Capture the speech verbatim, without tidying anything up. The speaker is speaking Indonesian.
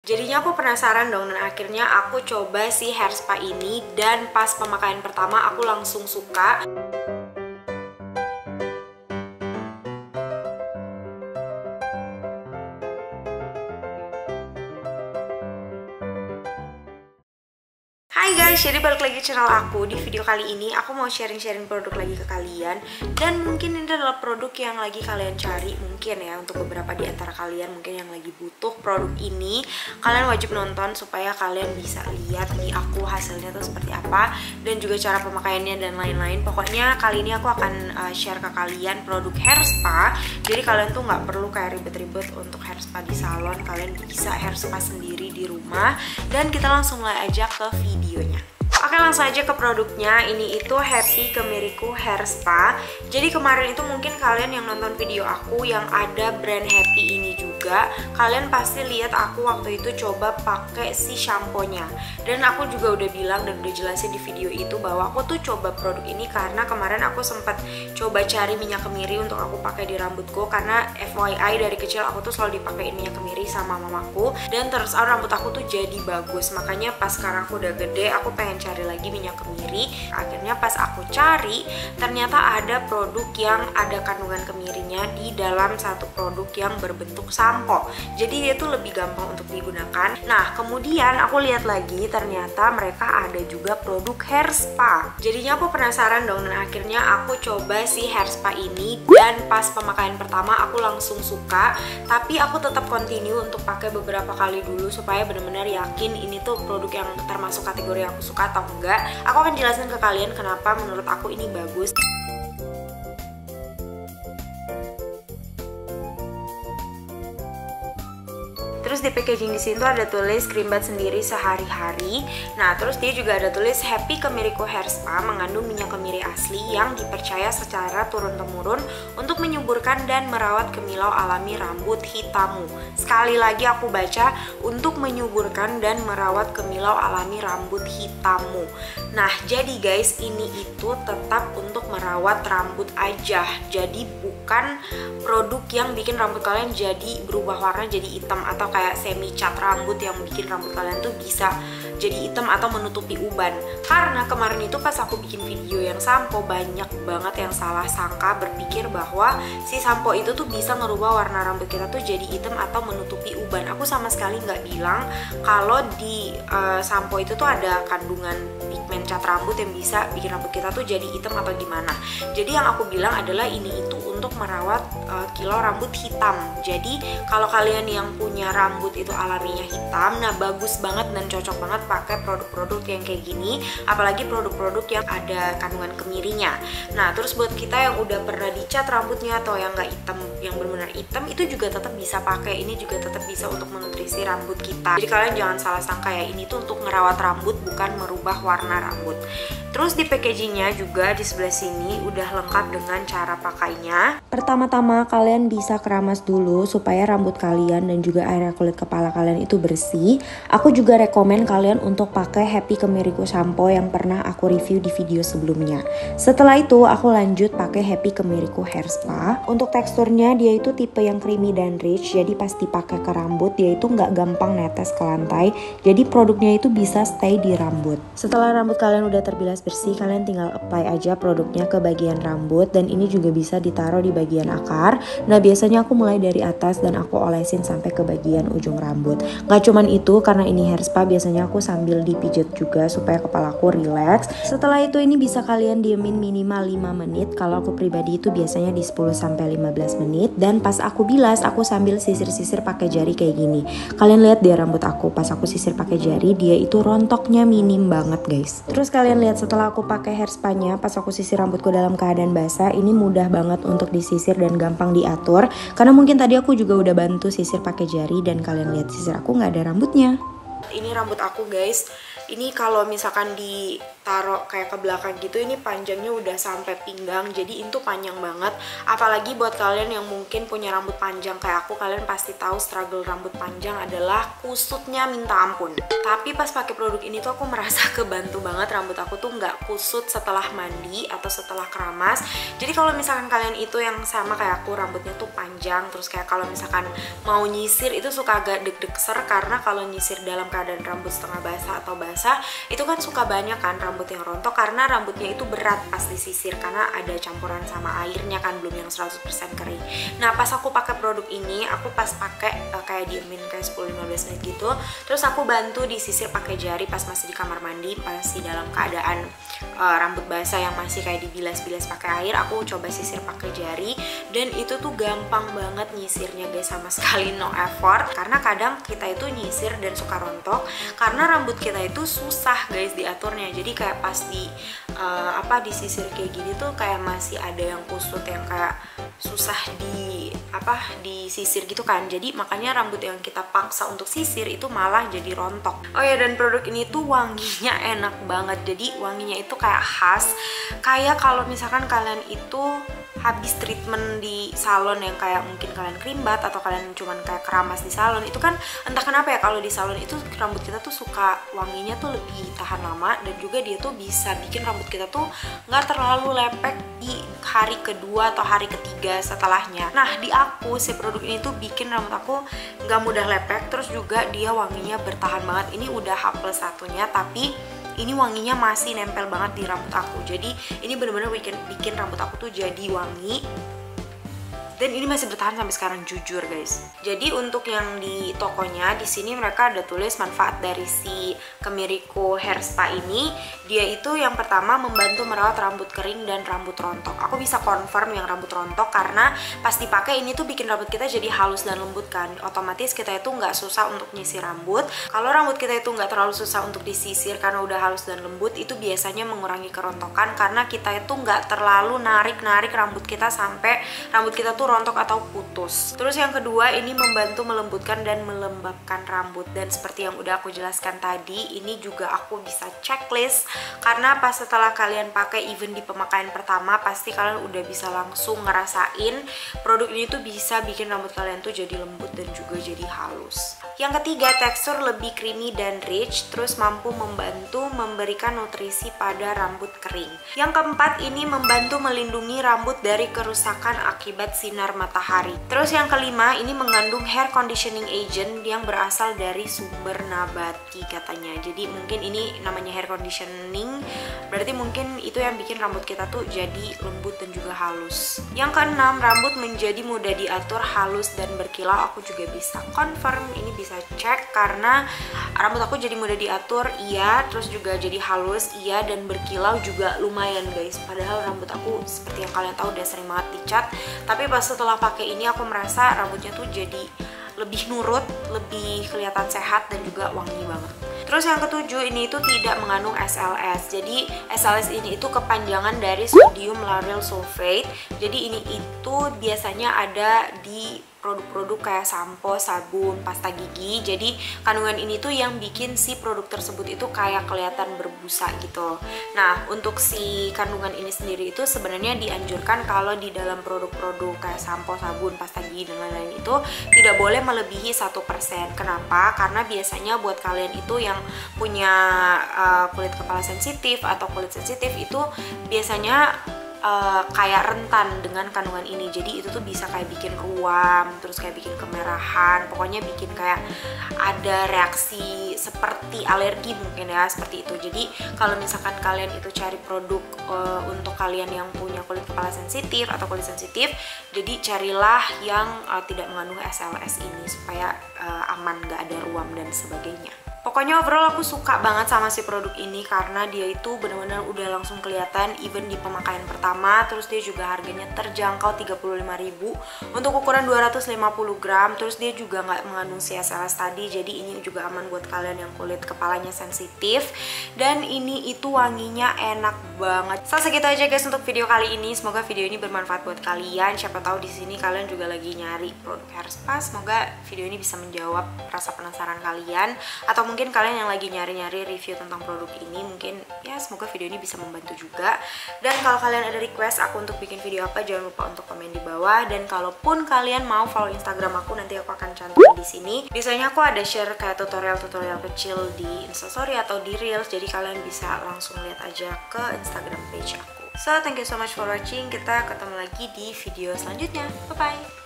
Jadinya aku penasaran dong, dan akhirnya aku coba si hair spa ini, dan pas pemakaian pertama aku langsung suka. Hai guys, jadi balik lagi channel aku. Di video kali ini aku mau sharing-sharing produk lagi ke kalian. Dan mungkin ini adalah produk yang lagi kalian cari. Mungkin ya, untuk beberapa di antara kalian mungkin yang lagi butuh produk ini, kalian wajib nonton supaya kalian bisa lihat di aku hasilnya tuh seperti apa, dan juga cara pemakaiannya dan lain-lain. Pokoknya kali ini aku akan uh, share ke kalian produk hair spa. Jadi kalian tuh nggak perlu kayak ribet-ribet untuk hair spa di salon. Kalian bisa hair spa sendiri di rumah. Dan kita langsung mulai aja ke video. Oke, langsung aja ke produknya. Ini itu Happy Kemiriku Hair Spa. Jadi kemarin itu mungkin kalian yang nonton video aku yang ada brand Happy ini juga, kalian pasti lihat aku waktu itu coba pakai si shampoo-nya. Dan aku juga udah bilang dan udah jelasin di video itu bahwa aku tuh coba produk ini karena kemarin aku sempat coba cari minyak kemiri untuk aku pakai di rambutku, karena F Y I dari kecil aku tuh selalu dipakein minyak kemiri sama mamaku, dan terus rambut aku tuh jadi bagus. Makanya pas sekarang aku udah gede, aku pengen cari lagi minyak kemiri. Akhirnya pas aku cari, ternyata ada produk yang ada kandungan kemirinya di dalam satu produk yang berbentuk sampo. Jadi dia tuh lebih gampang untuk digunakan. Nah, kemudian aku lihat lagi, ternyata mereka ada juga produk hair spa. Jadinya aku penasaran dong, dan akhirnya aku coba si hair spa ini. Dan pas pemakaian pertama aku langsung suka, tapi aku tetap continue untuk pakai beberapa kali dulu supaya benar-benar yakin ini tuh produk yang termasuk kategori yang aku suka atau enggak. Aku akan jelasin ke kalian kenapa menurut aku ini bagus. Terus di packaging di sini tuh ada tulis cream bath sendiri sehari-hari. Nah, terus dia juga ada tulis Happy Kemiriku Hair Spa, mengandung minyak kemiri asli yang dipercaya secara turun-temurun untuk menyuburkan dan merawat kemilau alami rambut hitammu. Sekali lagi aku baca, untuk menyuburkan dan merawat kemilau alami rambut hitammu. Nah, jadi guys, ini itu tetap untuk merawat rambut aja. Jadi bukan produk yang bikin rambut kalian jadi berubah warna jadi hitam, atau kayak semi cat rambut yang bikin rambut kalian tuh bisa jadi hitam atau menutupi uban. Karena kemarin itu pas aku bikin video yang sampo, banyak banget yang salah sangka berpikir bahwa si sampo itu tuh bisa ngerubah warna rambut kita tuh jadi hitam atau menutupi uban. Aku sama sekali nggak bilang kalau di uh, sampo itu tuh ada kandungan pigmen cat rambut yang bisa bikin rambut kita tuh jadi hitam atau gimana. Jadi yang aku bilang adalah ini itu untuk merawat uh, kilau rambut hitam. Jadi kalau kalian yang punya rambut itu alaminya hitam, nah bagus banget dan cocok banget pakai produk-produk yang kayak gini, apalagi produk-produk yang ada kandungan kemirinya. Nah, terus buat kita yang udah pernah dicat rambutnya atau yang nggak hitam, yang benar-benar hitam, itu juga tetap bisa pakai. Ini juga tetap bisa untuk menutrisi rambut kita. Jadi kalian jangan salah sangka ya, ini tuh untuk ngerawat rambut, bukan merubah warna rambut. Terus di packagingnya juga di sebelah sini udah lengkap dengan cara pakainya. Pertama-tama kalian bisa keramas dulu supaya rambut kalian dan juga area kulit kepala kalian itu bersih. Aku juga rekomen kalian untuk pakai Happy Kemiriku shampoo yang pernah aku review di video sebelumnya. Setelah itu aku lanjut pakai Happy Kemiriku Hair Spa. Untuk teksturnya dia itu tipe yang creamy dan rich, jadi pas dipakai ke rambut dia itu nggak gampang netes ke lantai. Jadi produknya itu bisa stay di rambut. Setelah rambut kalian udah terbilas bersih, kalian tinggal apply aja produknya ke bagian rambut, dan ini juga bisa ditaruh di bagian akar. Nah, biasanya aku mulai dari atas dan aku olesin sampai ke bagian ujung rambut. Gak cuman itu, karena ini hair spa biasanya aku sambil dipijet juga supaya kepalaku relax. Setelah itu ini bisa kalian diemin minimal lima menit. Kalau aku pribadi itu biasanya di sepuluh sampai lima belas menit, dan pas aku bilas aku sambil sisir-sisir pakai jari kayak gini. Kalian lihat deh rambut aku pas aku sisir pakai jari, dia itu rontoknya minim banget guys. Terus kalian lihat setelah aku pakai hair spa-nya, pas aku sisir rambutku dalam keadaan basah, ini mudah banget untuk disisir dan gampang diatur. Karena mungkin tadi aku juga udah bantu sisir pakai jari, dan kalian lihat sisir aku nggak ada rambutnya. Ini rambut aku guys. Ini kalau misalkan di taruh kayak ke belakang gitu, ini panjangnya udah sampai pinggang, jadi itu panjang banget. Apalagi buat kalian yang mungkin punya rambut panjang kayak aku, kalian pasti tahu struggle rambut panjang adalah kusutnya minta ampun. Tapi pas pakai produk ini tuh aku merasa kebantu banget, rambut aku tuh nggak kusut setelah mandi atau setelah keramas. Jadi kalau misalkan kalian itu yang sama kayak aku, rambutnya tuh panjang, terus kayak kalau misalkan mau nyisir itu suka agak deg-degser, karena kalau nyisir dalam keadaan rambut setengah basah atau basah itu kan suka banyak kan rambut yang rontok, karena rambutnya itu berat pas disisir karena ada campuran sama airnya kan, belum yang seratus persen kering. Nah pas aku pakai produk ini, aku pas pakai uh, kayak diemin kayak sepuluh sampai lima belas menit gitu, terus aku bantu disisir pakai jari pas masih di kamar mandi, masih dalam keadaan uh, rambut basah yang masih kayak dibilas-bilas pakai air, aku coba sisir pakai jari, dan itu tuh gampang banget nyisirnya guys, sama sekali no effort. Karena kadang kita itu nyisir dan suka rontok karena rambut kita itu susah guys diaturnya, jadi kayak pas di uh, apa disisir kayak gini tuh kayak masih ada yang kusut yang kayak susah di apa disisir gitu kan, jadi makanya rambut yang kita paksa untuk sisir itu malah jadi rontok. Oh ya, dan produk ini tuh wanginya enak banget, jadi wanginya itu kayak khas, kayak kalau misalkan kalian itu habis treatment di salon yang kayak mungkin kalian krimbat atau kalian cuman kayak keramas di salon, itu kan entah kenapa ya kalau di salon itu rambut kita tuh suka wanginya tuh lebih tahan lama, dan juga dia tuh bisa bikin rambut kita tuh nggak terlalu lepek di hari kedua atau hari ketiga setelahnya. Nah di aku si produk ini tuh bikin rambut aku nggak mudah lepek, terus juga dia wanginya bertahan banget. Ini udah H plus satunya, tapi ini wanginya masih nempel banget di rambut aku. Jadi ini bener-bener bikin, bikin rambut aku tuh jadi wangi, dan ini masih bertahan sampai sekarang, jujur guys. Jadi untuk yang di tokonya, di sini mereka ada tulis manfaat dari si Kemiriku Hair Spa ini. Dia itu yang pertama membantu merawat rambut kering dan rambut rontok. Aku bisa confirm yang rambut rontok karena pas dipakai ini tuh bikin rambut kita jadi halus dan lembut kan. Otomatis kita itu nggak susah untuk nyisir rambut. Kalau rambut kita itu nggak terlalu susah untuk disisir karena udah halus dan lembut, itu biasanya mengurangi kerontokan karena kita itu nggak terlalu narik-narik rambut kita sampai rambut kita tuh rontok atau putus. Terus yang kedua, ini membantu melembutkan dan melembabkan rambut, dan seperti yang udah aku jelaskan tadi, ini juga aku bisa checklist karena pas setelah kalian pakai, even di pemakaian pertama, pasti kalian udah bisa langsung ngerasain produk ini tuh bisa bikin rambut kalian tuh jadi lembut dan juga jadi halus. Yang ketiga, tekstur lebih creamy dan rich, terus mampu membantu memberikan nutrisi pada rambut kering. Yang keempat, ini membantu melindungi rambut dari kerusakan akibat sinar matahari. Terus yang kelima, ini mengandung hair conditioning agent yang berasal dari sumber nabati katanya. Jadi mungkin ini namanya hair conditioning, berarti mungkin itu yang bikin rambut kita tuh jadi lembut dan juga halus. Yang keenam, rambut menjadi mudah diatur, halus dan berkilau. Aku juga bisa confirm, ini bisa cek karena rambut aku jadi mudah diatur, iya, terus juga jadi halus, iya, dan berkilau juga lumayan guys. Padahal rambut aku seperti yang kalian tahu udah sering banget dicat, tapi pas setelah pakai ini aku merasa rambutnya tuh jadi lebih nurut, lebih kelihatan sehat dan juga wangi banget. Terus yang ketujuh, ini itu tidak mengandung S L S. Jadi S L S ini itu kepanjangan dari sodium lauryl sulfate. Jadi ini itu biasanya ada di produk-produk kayak sampo, sabun, pasta gigi. Jadi kandungan ini tuh yang bikin si produk tersebut itu kayak kelihatan berbusa gitu. Nah untuk si kandungan ini sendiri itu sebenarnya dianjurkan kalau di dalam produk-produk kayak sampo, sabun, pasta gigi dan lain-lain itu tidak boleh melebihi satu persen. Kenapa? Karena biasanya buat kalian itu yang punya uh, kulit kepala sensitif atau kulit sensitif itu biasanya Uh, kayak rentan dengan kandungan ini. Jadi itu tuh bisa kayak bikin ruam, terus kayak bikin kemerahan, pokoknya bikin kayak ada reaksi seperti alergi mungkin ya, seperti itu. Jadi kalau misalkan kalian itu cari produk uh, untuk kalian yang punya kulit kepala sensitif atau kulit sensitif, jadi carilah yang uh, tidak mengandung S L S ini supaya uh, aman, gak ada ruam dan sebagainya. Pokoknya overall aku suka banget sama si produk ini karena dia itu benar-benar udah langsung kelihatan even di pemakaian pertama. Terus dia juga harganya terjangkau tiga puluh lima ribu untuk ukuran dua ratus lima puluh gram. Terus dia juga nggak mengandung si S L S tadi, jadi ini juga aman buat kalian yang kulit kepalanya sensitif. Dan ini itu wanginya enak banget. So segitu aja guys untuk video kali ini. Semoga video ini bermanfaat buat kalian. Siapa tahu di sini kalian juga lagi nyari produk hair spa. Semoga video ini bisa menjawab rasa penasaran kalian, atau mungkin kalian yang lagi nyari-nyari review tentang produk ini, mungkin ya semoga video ini bisa membantu juga. Dan kalau kalian ada request aku untuk bikin video apa, jangan lupa untuk komen di bawah. Dan kalaupun kalian mau follow Instagram aku, nanti aku akan cantum di sini. Biasanya aku ada share kayak tutorial-tutorial kecil di Instastory atau di Reels, jadi kalian bisa langsung lihat aja ke Instagram page aku. So, thank you so much for watching. Kita ketemu lagi di video selanjutnya. Bye-bye!